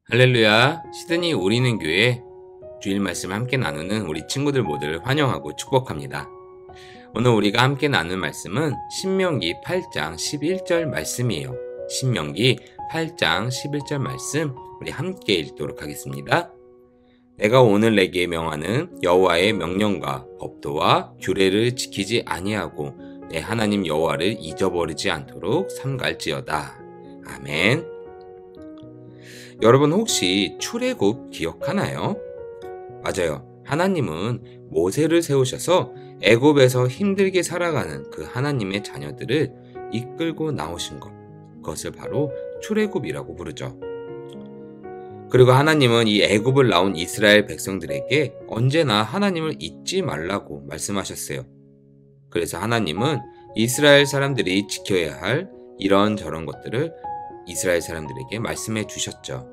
할렐루야, 시드니 우리는 교회 주일 말씀 함께 나누는 우리 친구들 모두를 환영하고 축복합니다. 오늘 우리가 함께 나눌 말씀은 신명기 8장 11절 말씀이에요. 신명기 8장 11절 말씀 우리 함께 읽도록 하겠습니다. 내가 오늘 내게 명하는 여호와의 명령과 법도와 규례를 지키지 아니하고 내 하나님 여호와를 잊어버리지 않도록 삼갈지어다. 아멘. 여러분 혹시 출애굽 기억하나요? 맞아요. 하나님은 모세를 세우셔서 애굽에서 힘들게 살아가는 그 하나님의 자녀들을 이끌고 나오신 것. 그것을 바로 출애굽이라고 부르죠. 그리고 하나님은 이 애굽을 나온 이스라엘 백성들에게 언제나 하나님을 잊지 말라고 말씀하셨어요. 그래서 하나님은 이스라엘 사람들이 지켜야 할 이런저런 것들을 이스라엘 사람들에게 말씀해 주셨죠.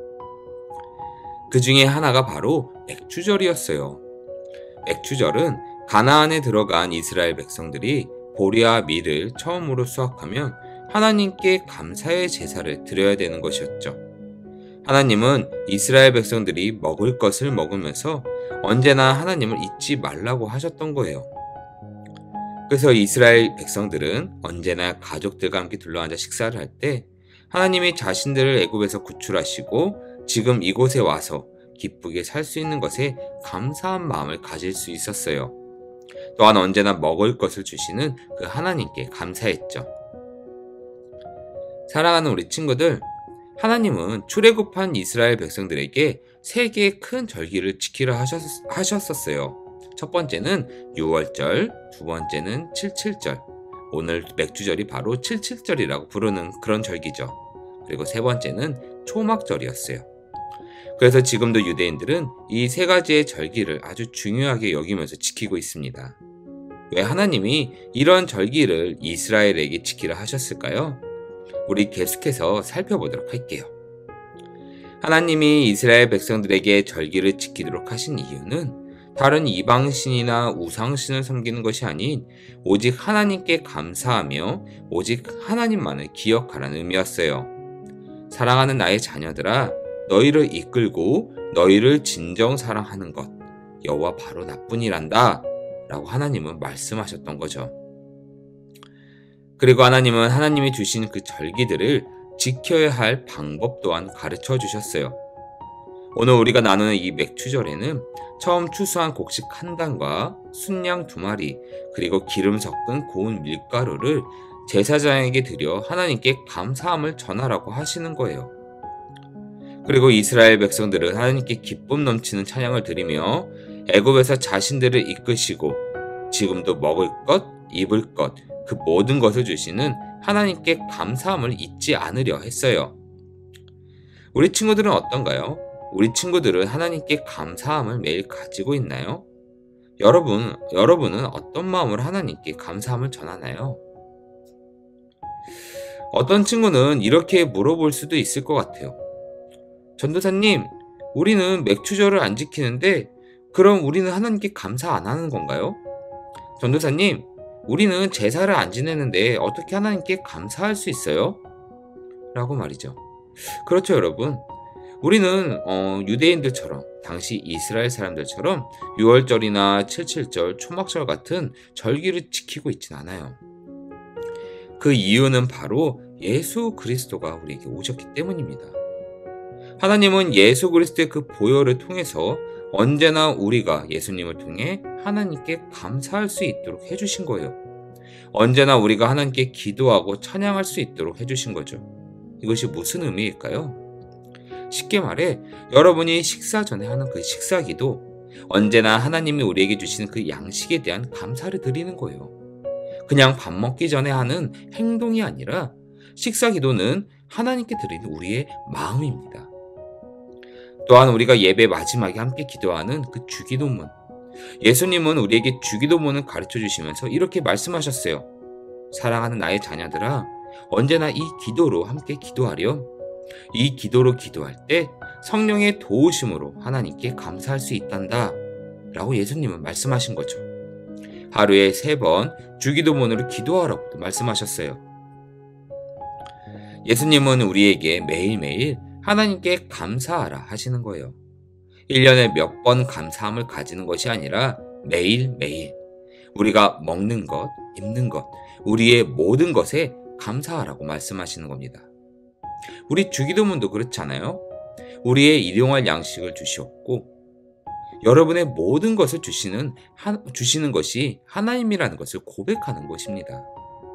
그 중에 하나가 바로 맥추절이었어요. 맥추절은 가나안에 들어간 이스라엘 백성들이 보리와 밀을 처음으로 수확하면 하나님께 감사의 제사를 드려야 되는 것이었죠. 하나님은 이스라엘 백성들이 먹을 것을 먹으면서 언제나 하나님을 잊지 말라고 하셨던 거예요. 그래서 이스라엘 백성들은 언제나 가족들과 함께 둘러앉아 식사를 할 때 하나님이 자신들을 애굽에서 구출하시고 지금 이곳에 와서 기쁘게 살 수 있는 것에 감사한 마음을 가질 수 있었어요. 또한 언제나 먹을 것을 주시는 그 하나님께 감사했죠. 사랑하는 우리 친구들, 하나님은 출애굽한 이스라엘 백성들에게 세 개의 큰 절기를 지키라 하셨었어요. 첫 번째는 6월절, 두 번째는 77절, 오늘 맥주절이 바로 77절이라고 부르는 그런 절기죠. 그리고 세 번째는 초막절이었어요. 그래서 지금도 유대인들은 이 세 가지의 절기를 아주 중요하게 여기면서 지키고 있습니다. 왜 하나님이 이런 절기를 이스라엘에게 지키라 하셨을까요? 우리 계속해서 살펴보도록 할게요. 하나님이 이스라엘 백성들에게 절기를 지키도록 하신 이유는 다른 이방신이나 우상신을 섬기는 것이 아닌 오직 하나님께 감사하며 오직 하나님만을 기억하라는 의미였어요. 사랑하는 나의 자녀들아, 너희를 이끌고 너희를 진정 사랑하는 것, 여호와 바로 나뿐이란다 라고 하나님은 말씀하셨던 거죠. 그리고 하나님은 하나님이 주신 그 절기들을 지켜야 할 방법 또한 가르쳐 주셨어요. 오늘 우리가 나누는 이 맥추절에는 처음 추수한 곡식 한 단과 순양 2마리 그리고 기름 섞은 고운 밀가루를 제사장에게 드려 하나님께 감사함을 전하라고 하시는 거예요. 그리고 이스라엘 백성들은 하나님께 기쁨 넘치는 찬양을 드리며 애굽에서 자신들을 이끄시고 지금도 먹을 것, 입을 것, 그 모든 것을 주시는 하나님께 감사함을 잊지 않으려 했어요. 우리 친구들은 어떤가요? 우리 친구들은 하나님께 감사함을 매일 가지고 있나요? 여러분은 어떤 마음으로 하나님께 감사함을 전하나요? 어떤 친구는 이렇게 물어볼 수도 있을 것 같아요. 전도사님, 우리는 맥추절을 안 지키는데 그럼 우리는 하나님께 감사 안 하는 건가요? 전도사님, 우리는 제사를 안 지내는데 어떻게 하나님께 감사할 수 있어요? 라고 말이죠. 그렇죠, 여러분. 우리는 유대인들처럼 당시 이스라엘 사람들처럼 6월절이나 77절, 초막절 같은 절기를 지키고 있진 않아요. 그 이유는 바로 예수 그리스도가 우리에게 오셨기 때문입니다. 하나님은 예수 그리스도의 그 보혈을 통해서 언제나 우리가 예수님을 통해 하나님께 감사할 수 있도록 해주신 거예요. 언제나 우리가 하나님께 기도하고 찬양할 수 있도록 해주신 거죠. 이것이 무슨 의미일까요? 쉽게 말해 여러분이 식사 전에 하는 그 식사기도 언제나 하나님이 우리에게 주시는 그 양식에 대한 감사를 드리는 거예요. 그냥 밥 먹기 전에 하는 행동이 아니라 식사기도는 하나님께 드리는 우리의 마음입니다. 또한 우리가 예배 마지막에 함께 기도하는 그 주기도문, 예수님은 우리에게 주기도문을 가르쳐 주시면서 이렇게 말씀하셨어요. 사랑하는 나의 자녀들아, 언제나 이 기도로 함께 기도하렴. 이 기도로 기도할 때 성령의 도우심으로 하나님께 감사할 수 있단다 라고 예수님은 말씀하신 거죠. 하루에 3번 주기도문으로 기도하라고 말씀하셨어요. 예수님은 우리에게 매일매일 하나님께 감사하라 하시는 거예요. 1년에 몇 번 감사함을 가지는 것이 아니라 매일매일 우리가 먹는 것, 입는 것, 우리의 모든 것에 감사하라고 말씀하시는 겁니다. 우리 주기도문도 그렇잖아요. 우리의 일용할 양식을 주시옵고 여러분의 모든 것을 주시는 것이 하나님이라는 것을 고백하는 것입니다.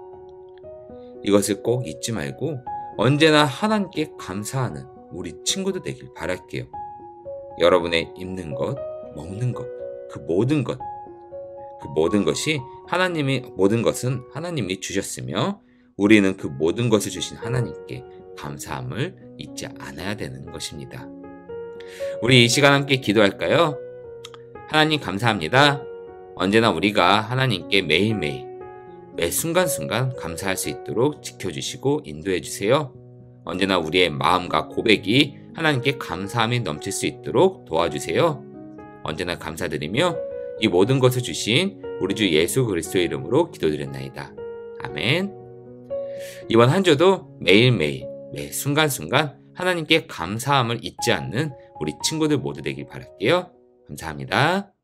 이것을 꼭 잊지 말고 언제나 하나님께 감사하는 우리 친구들 되길 바랄게요. 여러분의 입는 것, 먹는 것, 그 모든 것은 하나님이 주셨으며 우리는 그 모든 것을 주신 하나님께 감사함을 잊지 않아야 되는 것입니다. 우리 이 시간 함께 기도할까요? 하나님 감사합니다. 언제나 우리가 하나님께 매일매일 매 순간순간 감사할 수 있도록 지켜주시고 인도해 주세요. 언제나 우리의 마음과 고백이 하나님께 감사함이 넘칠 수 있도록 도와주세요. 언제나 감사드리며 이 모든 것을 주신 우리 주 예수 그리스도의 이름으로 기도드렸나이다. 아멘. 이번 한 주도 매일매일 매 순간순간 하나님께 감사함을 잊지 않는 우리 친구들 모두 되길 바랄게요. 감사합니다.